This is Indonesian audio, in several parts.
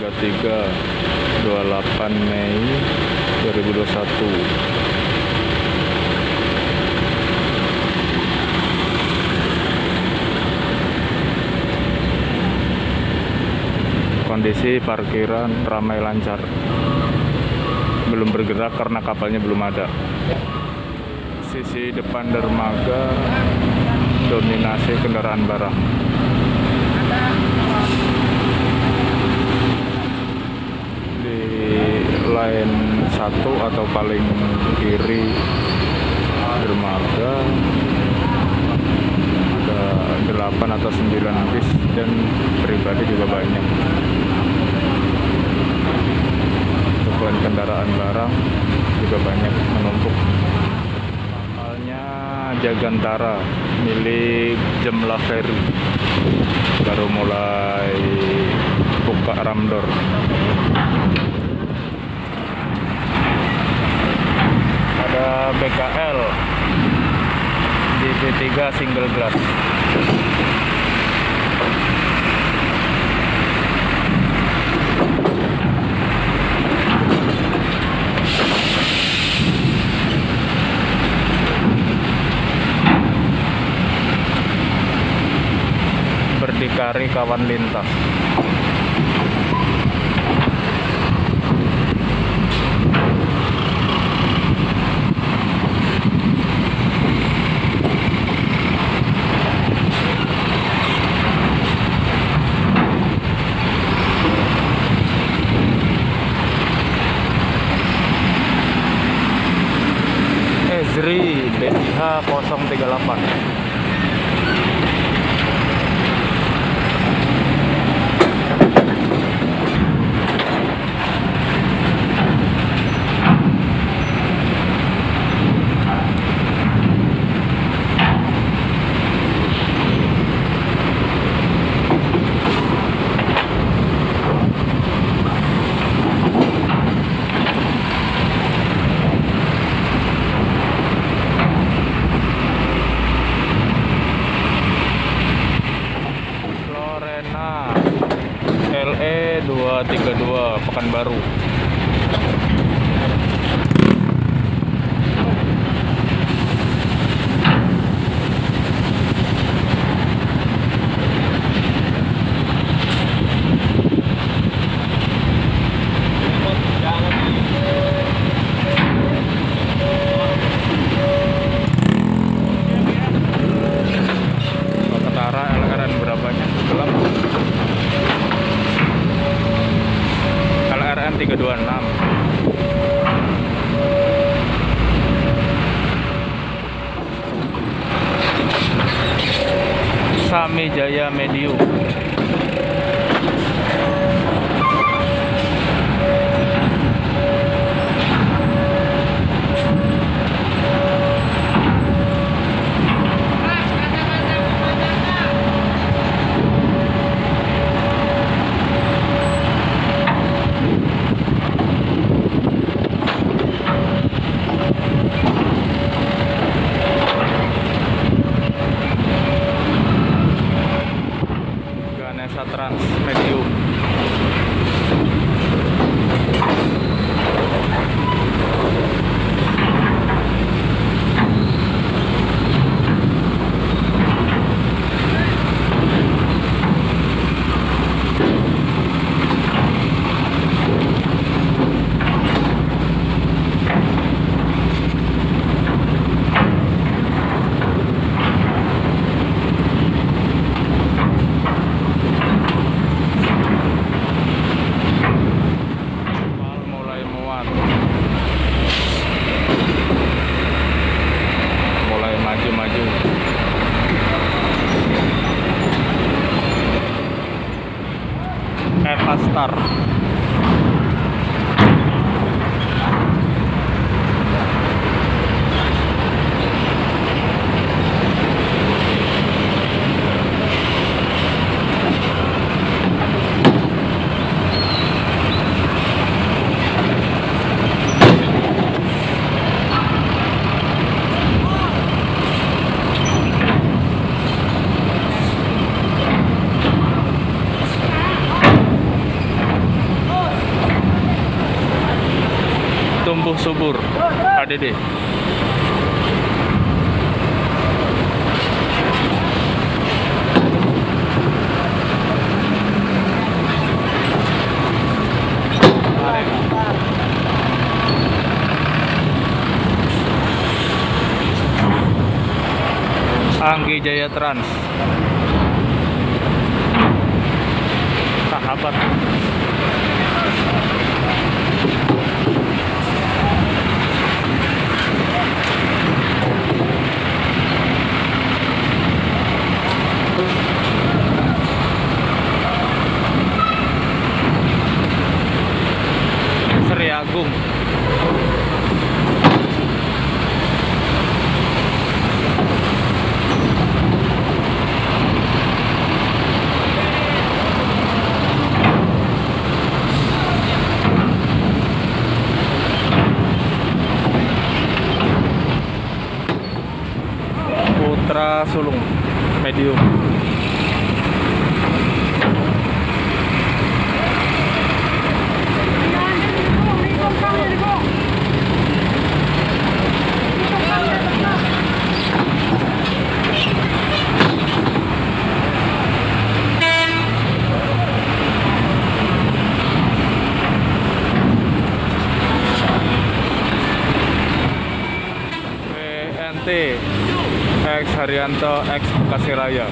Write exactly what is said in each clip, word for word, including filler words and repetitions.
dua puluh tiga dua puluh delapan Mei dua ribu dua puluh satu. Kondisi parkiran ramai lancar, belum bergerak karena kapalnya belum ada. Sisi depan dermaga dominasi kendaraan barang. Di line satu atau paling kiri dermaga ada delapan atau sembilan bis dan pribadi juga banyak. Untuk line kendaraan barang juga banyak menumpuk. Kapalnya Jagantara milik Jemla Ferry baru mulai buka ramdor. Ada B K L di B tiga single glass. Berdikari kawan lintas. Ezri B T H nol tiga delapan. L E dua tiga dua Pekanbaru. Ketara L R N berapanya? Gelap. L R N tiga dua enam. Sami Jaya Medium. Trans Medium. Maju-maju. Eva Star. subur H D D. Anggi Jaya Trans, sahabat. Sri Agung. Putra Sulung medium. W N T X Haryanto X Bekasi Raya.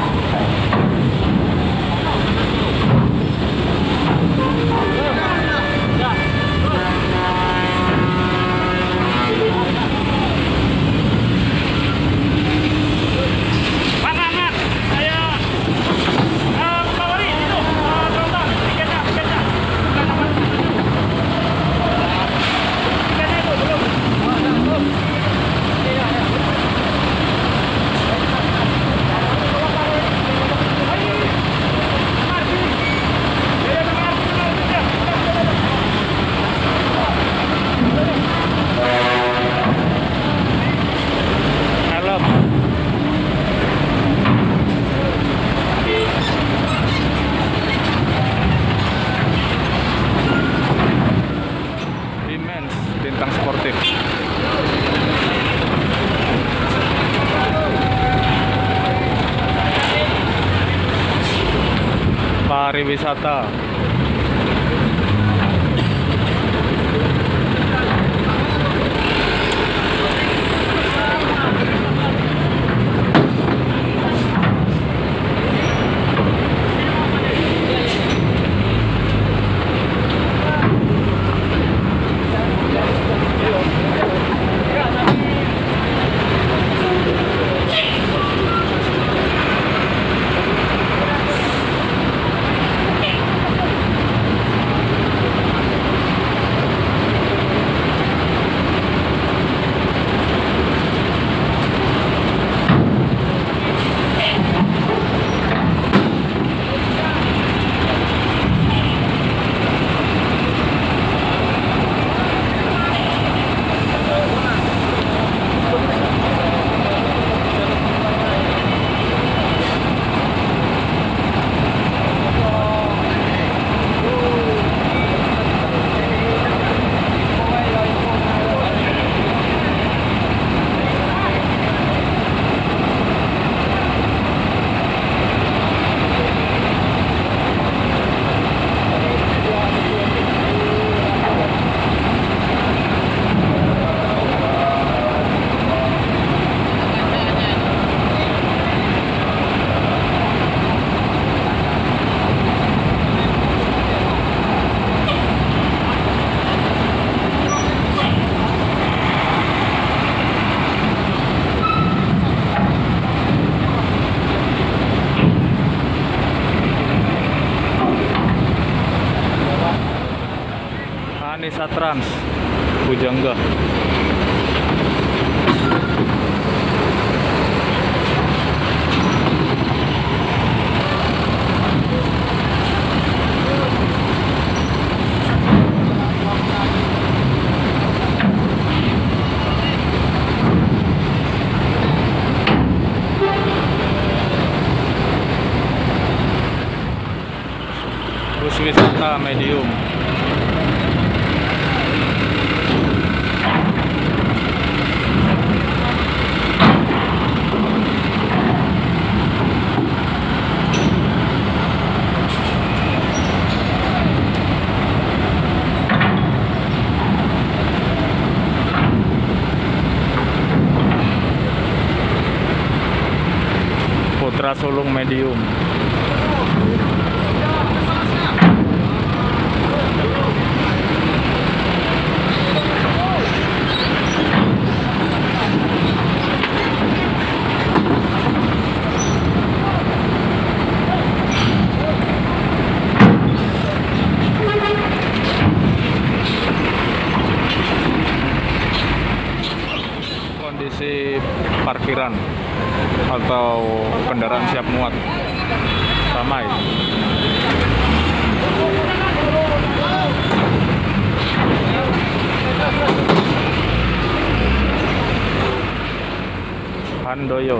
Bintang sportif. Pariwisata. Anissa Trans Bujangga. Bus wisata medium. Honda sulung medium. Kondisi parkiran atau kendaraan siap muat ramai. Handoyo.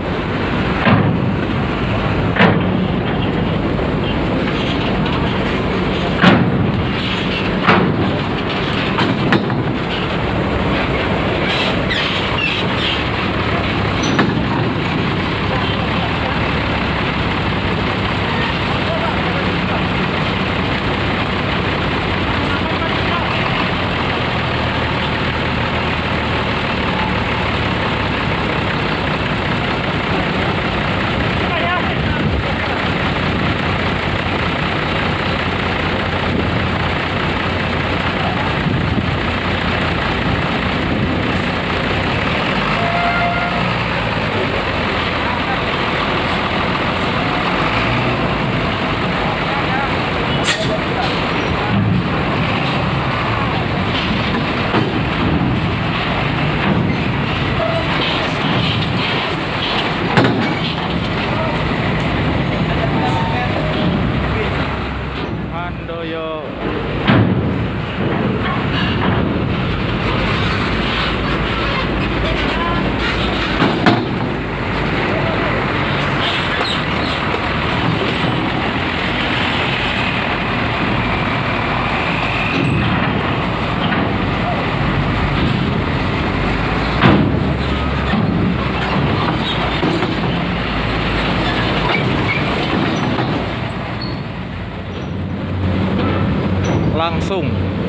Handoyo. Langsung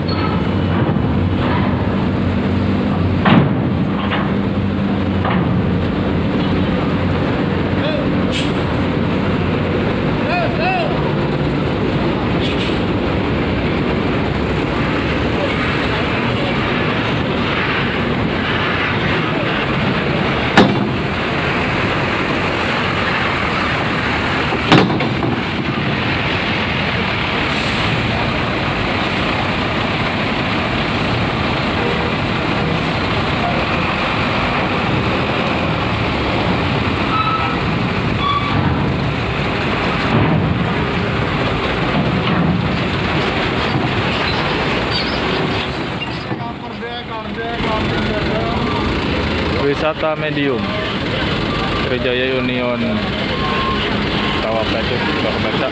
wisata medium Trijaya Union Kawah Baca, Kawah Baca.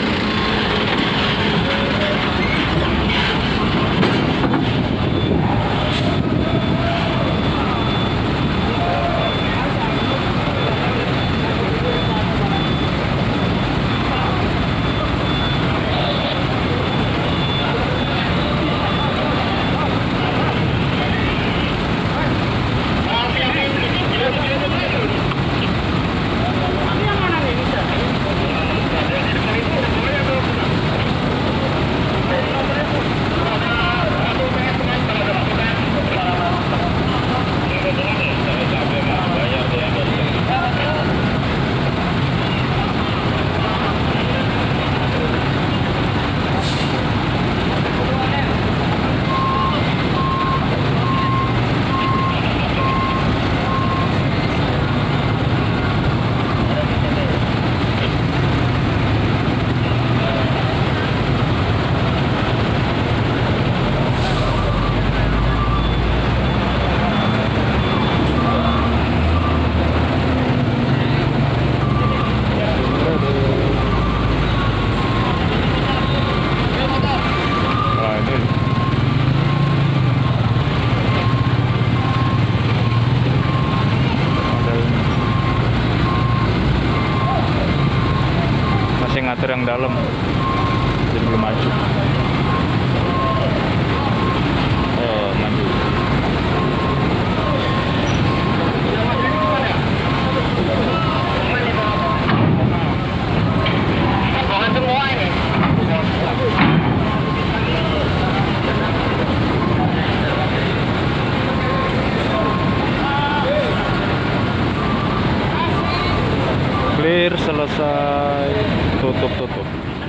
Ngatur yang dalam jadi belum maju. Oh, maju. semua ini. Clear, selesai, tutup tutup.